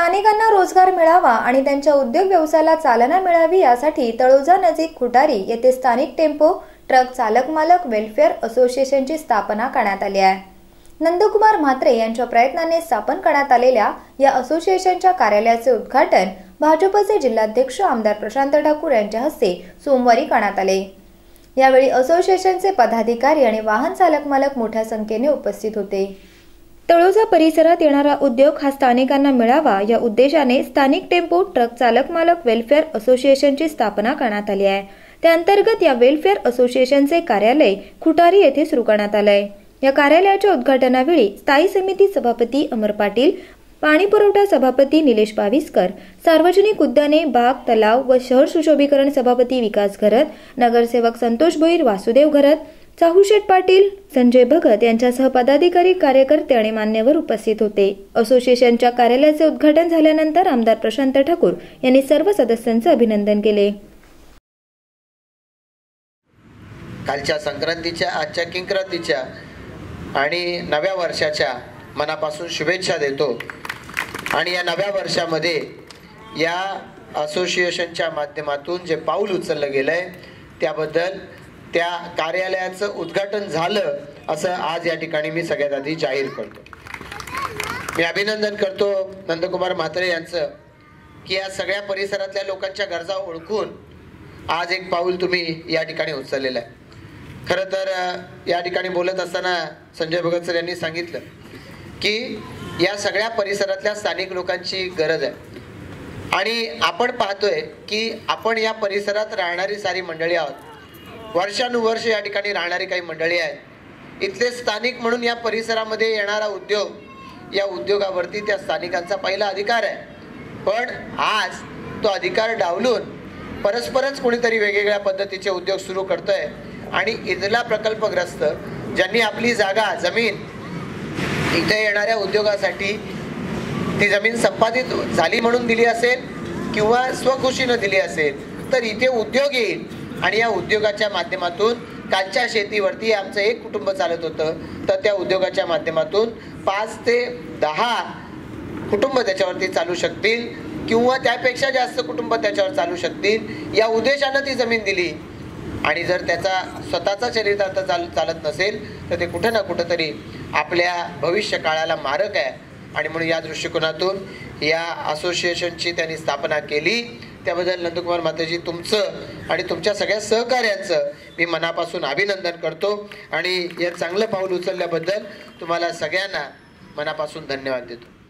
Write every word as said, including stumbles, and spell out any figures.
स्थानिकांना रोजगार मिळावा आणि त्यांच्या उद्योग व्यवसायाला चालना मिळावी यासाठी तळोजा नजीक खुटारी येथे स्थानिक टेम्पो ट्रक चालक मालक वेलफेअर असोसिएशनची स्थापना करण्यात आली आहे। नंदकुमार म्हात्रे यांच्या प्रयत्नाने स्थापन करण्यात आलेल्या या असोसिएशनच्या कार्यालयाचे उद्घाटन भाजपचे जिल्हाध्यक्ष आमदार प्रशांत ठाकूर यांच्या हस्ते सोमवारी करण्यात आले। यावेळी असोसिएशनचे पदाधिकारी आणि वाहन चालक मालक मोठ्या संख्येने उपस्थित होते। तळोजा परिसरात येणारा उद्योग हा स्थानिकांना मिळावा या उद्देशाने स्थानिक टेम्पो ट्रक चालक मालक वेलफेअर असोसिएशनची स्थापना करण्यात आली आहे। त्या अंतर्गत या वेलफेअर असोसिएशनचे कार्यालय खुटारी येथे सुरू करण्यात आले। या कार्यालयाच्या उद्घाटनावेळी स्थायी समिती सभापती अमर पाटील, पाणी पुरवठा सभापती निलेश बाविस्कर, सार्वजनिक उद्याने बाग तलाव व शहर सुशोभीकरण सभापती विकास घरत, नगरसेवक संतोष भोईर, वासुदेव घरत, चाहूशेठ पाटील, संजय भगत यांच्यासह पदाधिकारी, कार्यकर्ते आणि मान्यवर उपस्थित होते। असोसिएशनच्या कार्यालयाचे उद्घाटन झाल्यानंतर आमदार प्रशांत ठाकूर यांनी सर्व सदस्यांचे अभिनंदन केले। कालच्या संक्रांतीच्या, आजच्या किंक्रांतीच्या आणि नव्या वर्षाच्या मनापासून शुभेच्छा देतो। आणि या नव्या वर्षामध्ये या असोसिएशनच्या माध्यमातून जे पाऊल उचललं गेलंय त्याबद्दल त्या कार्यालयाचं उद्घाटन झालं असं आज या ठिकाणी मी सगळ्यात आधी जाहीर करतो। मी अभिनंदन करतो नंदकुमार म्हात्रे यांचं की या सगळ्या परिसरातल्या लोकांच्या गरजा ओळखून आज एक पाऊल तुम्ही या ठिकाणी उचललेलं आहे। खरं तर या ठिकाणी बोलत असताना संजय भगत सर यांनी सांगितलं की या सगळ्या परिसरातल्या स्थानिक लोकांची गरज आहे आणि आपण पाहतोय की आपण या परिसरात राहणारी सारी मंडळी आहोत। वर्षानुवर्ष या ठिकाणी राहणारी काही मंडळी आहेत। इथले स्थानिक म्हणून या परिसरामध्ये येणारा उद्योग, या उद्योगावरती त्या स्थानिकांचा पहिला अधिकार आहे। पण आज तो अधिकार डावलून परस्परच कोणीतरी वेगवेगळ्या पद्धतीचे उद्योग सुरू करतोय आणि इथला प्रकल्पग्रस्त ज्यांनी आपली जागा, जमीन इथे येणाऱ्या उद्योगासाठी ती जमीन संपादित झाली म्हणून दिली असेल किंवा स्वखुशीनं दिली असेल तर इथे उद्योग येईल आणि या उद्योगाच्या माध्यमातून कालच्या शेतीवरती आमचं एक कुटुंब चालत होतं तर त्या उद्योगाच्या माध्यमातून पाच ते दहा कुटुंब त्याच्यावरती चालू शकतील किंवा त्यापेक्षा जास्त कुटुंब त्याच्यावर चालू शकतील या उद्देशानं ती जमीन दिली। आणि जर त्याचा स्वतःचा चरितार्थ चाल चालत नसेल तर ते कुठं ना कुठं तरी आपल्या भविष्य काळाला मारक आहे। आणि म्हणून या दृष्टिकोनातून या असोसिएशनची त्यांनी स्थापना केली त्याबद्दल नंदकुमार म्हात्रेजी तुमचं आणि तुमच्या सगळ्या सहकार्यांचं मी मनापासून अभिनंदन करतो आणि या चांगलं पाऊल उचलल्याबद्दल तुम्हाला सगळ्यांना मनापासून धन्यवाद देतो।